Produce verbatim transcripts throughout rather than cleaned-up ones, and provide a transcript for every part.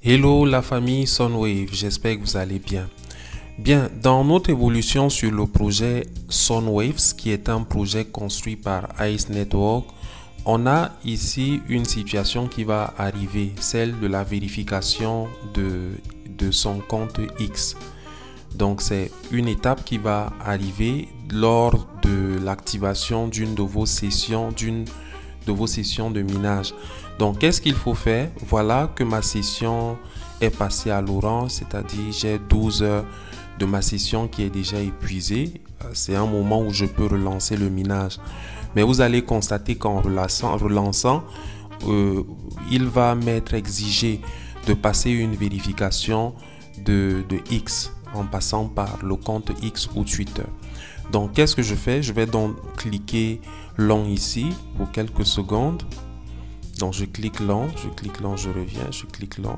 Hello la famille Sunwave, j'espère que vous allez bien. Bien, dans notre évolution sur le projet Sunwaves, qui est un projet construit par Ice Network, on a ici une situation qui va arriver, celle de la vérification de, de son compte X. Donc c'est une étape qui va arriver lors de l'activation d'une de vos sessions, d'une de vos sessions de minage. Donc qu'est-ce qu'il faut faire? Voilà que ma session est passée à l'orange, c'est-à-dire j'ai douze heures de ma session qui est déjà épuisée. C'est un moment où je peux relancer le minage. Mais vous allez constater qu'en relançant, relançant euh, il va m'être exigé de passer une vérification de, de X en passant par le compte X ou Twitter. Donc qu'est-ce que je fais? Je vais donc cliquer long ici pour quelques secondes. Donc je clique long, je clique long, je reviens, je clique long.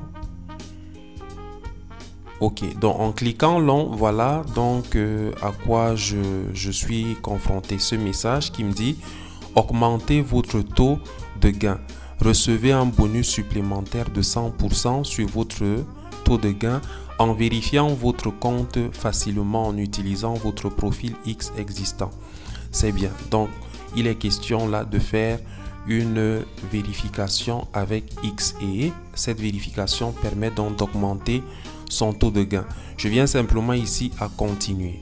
Ok, donc en cliquant long, voilà donc euh, à quoi je, je suis confronté. Ce message qui me dit augmentez votre taux de gain. Recevez un bonus supplémentaire de cent pour cent sur votre taux de gain en vérifiant votre compte facilement en utilisant votre profil X existant. C'est bien. Donc il est question là de faire une vérification avec X et cette vérification permet donc d'augmenter son taux de gain. Je viens simplement ici à continuer.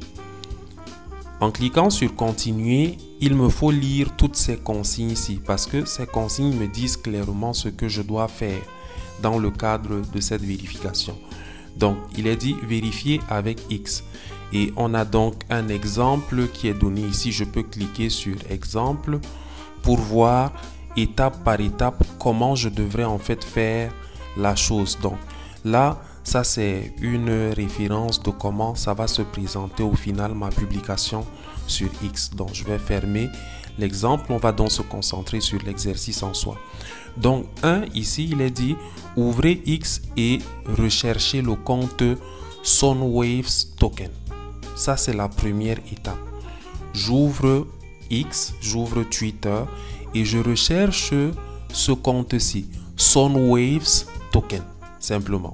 En cliquant sur continuer, il me faut lire toutes ces consignes ici parce que ces consignes me disent clairement ce que je dois faire dans le cadre de cette vérification. Donc il est dit vérifier avec X et on a donc un exemple qui est donné ici. Je peux cliquer sur exemple pour voir étape par étape comment je devrais en fait faire la chose. Donc là ça c'est une référence de comment ça va se présenter au final ma publication sur X. Donc je vais fermer l'exemple, on va donc se concentrer sur l'exercice en soi. Donc un ici il est dit ouvrez X et recherchez le compte Sunwaves Token. Ça c'est la première étape. J'ouvre X, j'ouvre Twitter et je recherche ce compte-ci, Sunwaves Token, simplement.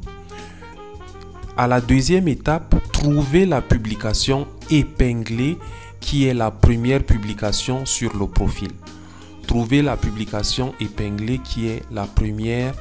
À la deuxième étape, trouvez la publication épinglée qui est la première publication sur le profil. Trouvez la publication épinglée qui est la première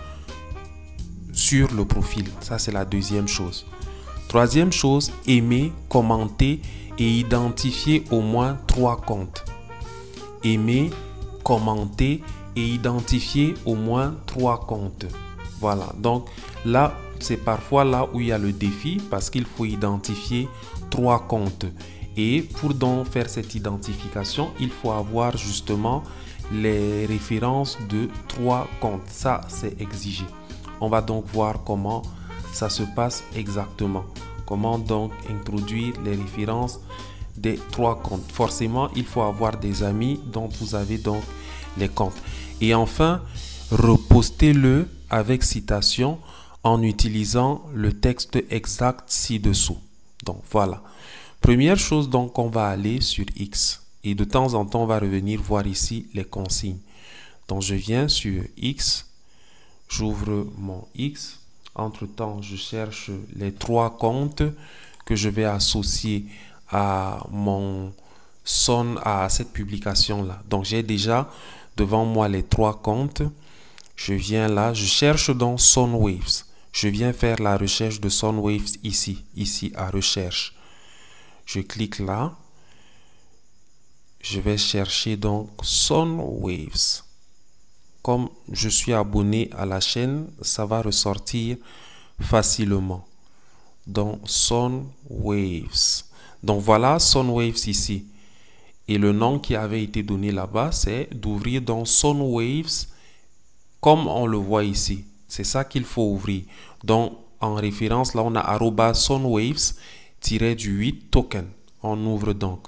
sur le profil. Ça, c'est la deuxième chose. Troisième chose, aimer, commenter et identifier au moins trois comptes. Aimer, commenter et identifier au moins trois comptes. Voilà, donc là, c'est parfois là où il y a le défi parce qu'il faut identifier trois comptes. Et pour donc faire cette identification, il faut avoir justement les références de trois comptes. Ça, c'est exigé. On va donc voir comment ça se passe exactement. Comment donc introduire les références des trois comptes. Forcément, il faut avoir des amis dont vous avez donc les comptes. Et enfin, repostez-le avec citation en utilisant le texte exact ci-dessous. Donc voilà. Première chose, donc on va aller sur X et de temps en temps on va revenir voir ici les consignes. Donc je viens sur X, j'ouvre mon X. Entre temps, je cherche les trois comptes que je vais associer à mon son à cette publication là. Donc j'ai déjà devant moi les trois comptes. Je viens là, je cherche dans Sunwaves. Je viens faire la recherche de Sunwaves ici, ici à recherche. Je clique là. Je vais chercher donc Sunwaves. Comme je suis abonné à la chaîne, ça va ressortir facilement. Donc Sunwaves. Donc voilà Sunwaves ici. Et le nom qui avait été donné là-bas, c'est d'ouvrir dans Sunwaves comme on le voit ici. C'est ça qu'il faut ouvrir. Donc, en référence, là, on a arroba sunwaves-huit token. On ouvre donc.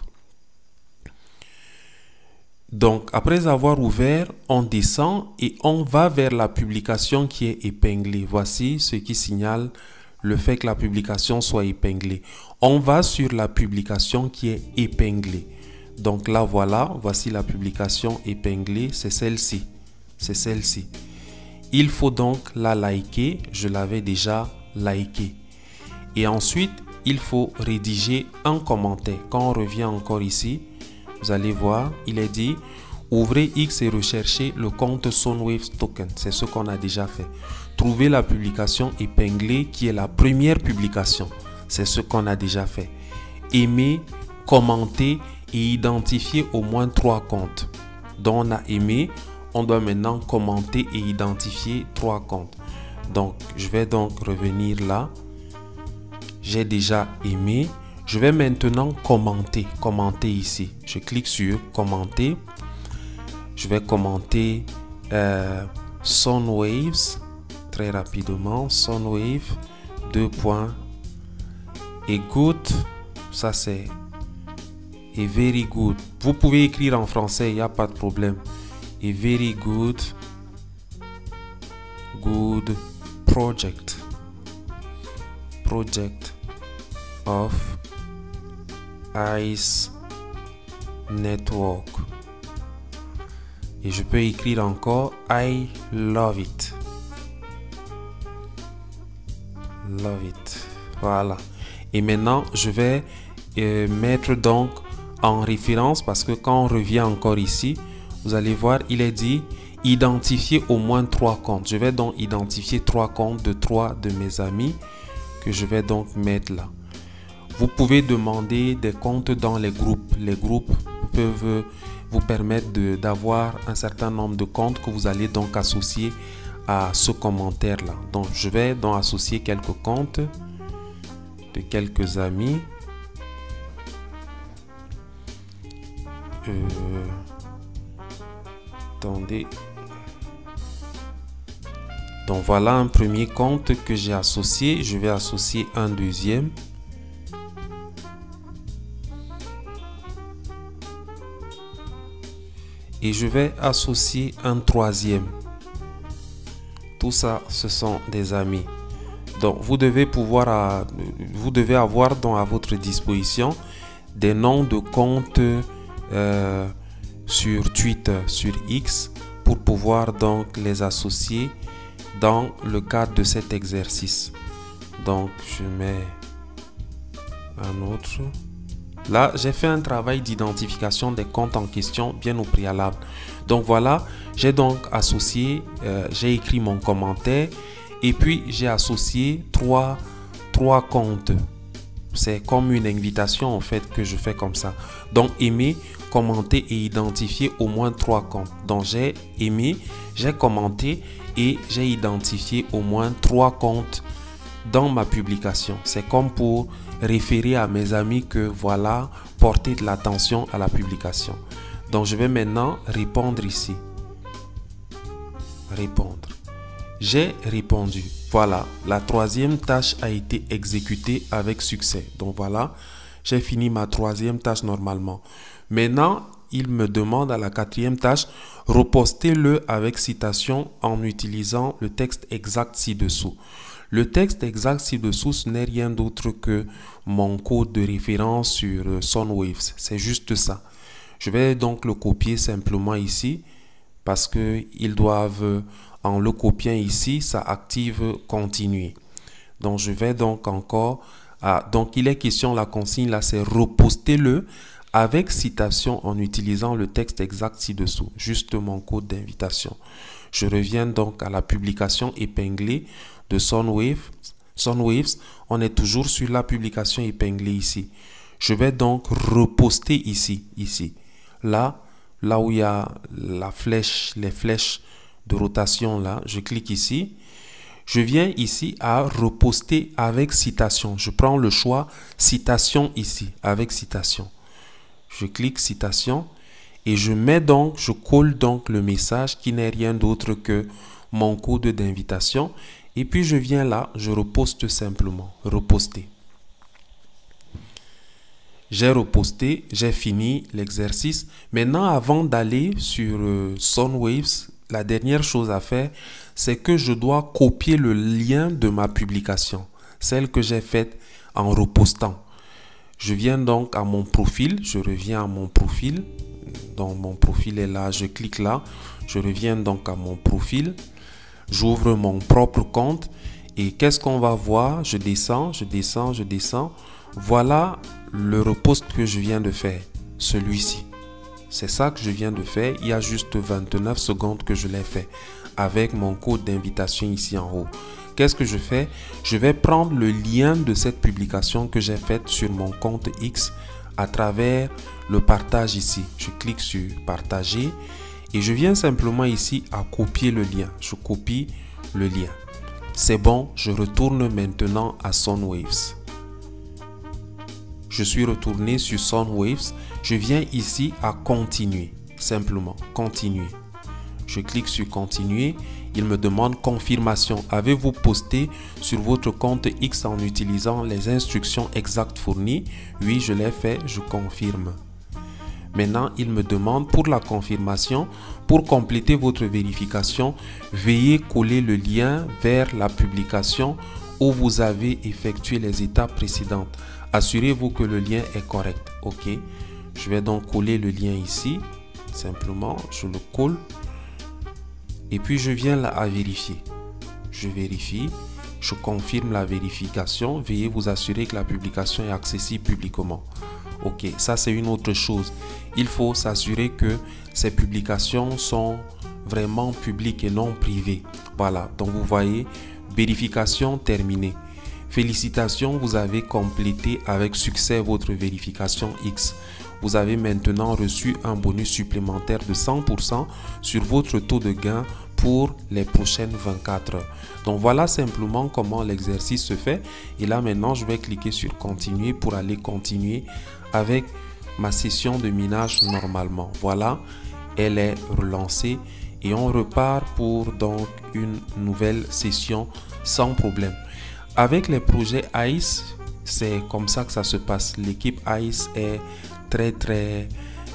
Donc, après avoir ouvert, on descend et on va vers la publication qui est épinglée. Voici ce qui signale le fait que la publication soit épinglée. On va sur la publication qui est épinglée. Donc là, voilà, voici la publication épinglée. C'est celle-ci. C'est celle-ci. il faut donc la liker. Je l'avais déjà liké. Et ensuite, il faut rédiger un commentaire. Quand on revient encore ici, vous allez voir, il est dit ouvrez X et recherchez le compte Soundwaves Token. C'est ce qu'on a déjà fait. Trouvez la publication épinglée qui est la première publication. C'est ce qu'on a déjà fait. Aimer, commenter et identifier au moins trois comptes. Donc on a aimé, on doit maintenant commenter et identifier trois comptes. Donc je vais donc revenir là. J'ai déjà aimé. Je vais maintenant commenter. Commenter ici. Je clique sur commenter. Je vais commenter euh, Soundwaves. Très rapidement. Soundwave. Deux points. Et good. Ça c'est. Et very good. Vous pouvez écrire en français. Il n'y a pas de problème. Et very good. Good project. Project of Ice Network. Et je peux écrire encore I love it. Love it. Voilà. Et maintenant, je vais euh, mettre donc en référence parce que quand on revient encore ici, vous allez voir, il est dit identifier au moins trois comptes. Je vais donc identifier trois comptes de trois de mes amis que je vais donc mettre là. Vous pouvez demander des comptes dans les groupes. Les groupes peuvent vous permettre d'avoir un certain nombre de comptes que vous allez donc associer à ce commentaire là. Donc je vais donc associer quelques comptes de quelques amis. Euh, attendez. Donc voilà un premier compte que j'ai associé. Je vais associer un deuxième. Et je vais associer un troisième. Tout ça, ce sont des amis. Donc vous devez pouvoir, vous devez avoir donc à votre disposition des noms de comptes euh, sur Twitter, sur X, pour pouvoir donc les associer dans le cadre de cet exercice. Donc je mets un autre. Là, j'ai fait un travail d'identification des comptes en question bien au préalable. Donc voilà, j'ai donc associé, euh, j'ai écrit mon commentaire et puis j'ai associé trois, trois comptes. C'est comme une invitation en fait que je fais comme ça. Donc aimer, commenter et identifier au moins trois comptes. Donc j'ai aimé, j'ai commenté et j'ai identifié au moins trois comptes dans ma publication. C'est comme pour référer à mes amis que voilà, porter de l'attention à la publication. Donc je vais maintenant répondre ici. Répondre. J'ai répondu. Voilà, la troisième tâche a été exécutée avec succès. Donc voilà, j'ai fini ma troisième tâche normalement. Maintenant, il me demande à la quatrième tâche, repostez-le avec citation en utilisant le texte exact ci-dessous. Le texte exact ci-dessous, ce n'est rien d'autre que mon code de référence sur Soundwaves. C'est juste ça. Je vais donc le copier simplement ici parce qu'ils doivent, en le copiant ici, ça active continuer. Donc je vais donc encore, à, donc il est question, la consigne là, c'est repostez-le avec citation en utilisant le texte exact ci-dessous. Juste mon code d'invitation. Je reviens donc à la publication épinglée de Soundwaves. Soundwaves, on est toujours sur la publication épinglée ici. Je vais donc reposter ici, ici. Là, là où il y a la flèche, les flèches de rotation là, je clique ici. Je viens ici à reposter avec citation. Je prends le choix citation ici, avec citation. Je clique citation et je mets donc, je colle donc le message qui n'est rien d'autre que mon code d'invitation. Et puis je viens là, je reposte simplement, reposter. J'ai reposté, j'ai fini l'exercice. Maintenant, avant d'aller sur euh, Soundwaves, la dernière chose à faire, c'est que je dois copier le lien de ma publication, celle que j'ai faite en repostant. Je viens donc à mon profil, je reviens à mon profil. Donc mon profil est là, je clique là, je reviens donc à mon profil. J'ouvre mon propre compte et qu'est-ce qu'on va voir? Je descends, je descends, je descends. Voilà le repost que je viens de faire, celui-ci. C'est ça que je viens de faire. Il y a juste vingt-neuf secondes que je l'ai fait avec mon code d'invitation ici en haut. Qu'est-ce que je fais? Je vais prendre le lien de cette publication que j'ai faite sur mon compte X à travers le partage ici. Je clique sur partager et je viens simplement ici à copier le lien. Je copie le lien. C'est bon, je retourne maintenant à Sunwaves. Je suis retourné sur Sunwaves. Je viens ici à continuer. Simplement, continuer. Je clique sur continuer. Il me demande confirmation. Avez-vous posté sur votre compte X en utilisant les instructions exactes fournies? Oui, je l'ai fait. Je confirme. Maintenant, il me demande pour la confirmation, pour compléter votre vérification, veuillez coller le lien vers la publication où vous avez effectué les étapes précédentes. Assurez-vous que le lien est correct. OK. Je vais donc coller le lien ici. Simplement, je le colle. Et puis, je viens là à vérifier. Je vérifie. Je confirme la vérification. Veuillez vous assurer que la publication est accessible publiquement. Ok, ça c'est une autre chose. Il faut s'assurer que ces publications sont vraiment publiques et non privées. Voilà, donc vous voyez, vérification terminée. Félicitations, vous avez complété avec succès votre vérification X. Vous avez maintenant reçu un bonus supplémentaire de cent pour cent sur votre taux de gain pour les prochaines vingt-quatre heures. Donc voilà simplement comment l'exercice se fait. Et là maintenant, je vais cliquer sur continuer pour aller continuer avec ma session de minage normalement. Voilà, elle est relancée et on repart pour donc une nouvelle session sans problème. Avec les projets ICE, c'est comme ça que ça se passe. L'équipe ICE est très très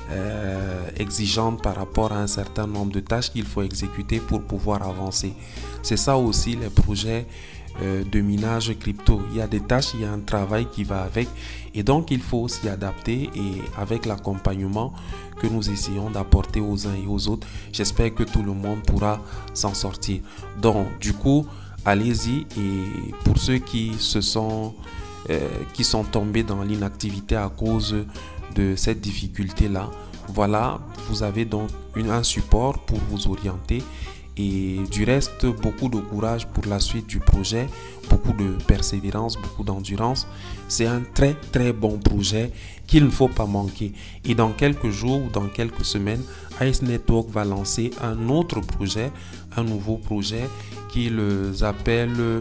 euh, exigeante par rapport à un certain nombre de tâches qu'il faut exécuter pour pouvoir avancer. C'est ça aussi les projets euh, de minage crypto. Il y a des tâches, il y a un travail qui va avec et donc il faut s'y adapter et avec l'accompagnement que nous essayons d'apporter aux uns et aux autres, j'espère que tout le monde pourra s'en sortir. Donc du coup, allez-y et pour ceux qui se sont euh, qui sont tombés dans l'inactivité à cause de cette difficulté là, voilà, vous avez donc une, un support pour vous orienter et du reste beaucoup de courage pour la suite du projet, beaucoup de persévérance, beaucoup d'endurance. C'est un très très bon projet qu'il ne faut pas manquer et dans quelques jours ou dans quelques semaines, Ice Network va lancer un autre projet, un nouveau projet qu'ils appellent,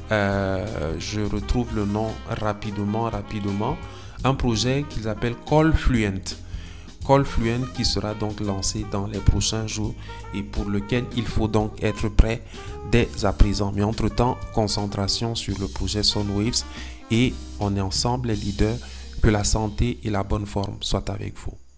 euh, je retrouve le nom rapidement, rapidement, un projet qu'ils appellent Call Fluent. Call Fluent qui sera donc lancé dans les prochains jours et pour lequel il faut donc être prêt dès à présent. Mais entre-temps, concentration sur le projet Sunwaves et on est ensemble les leaders. Que la santé et la bonne forme soient avec vous.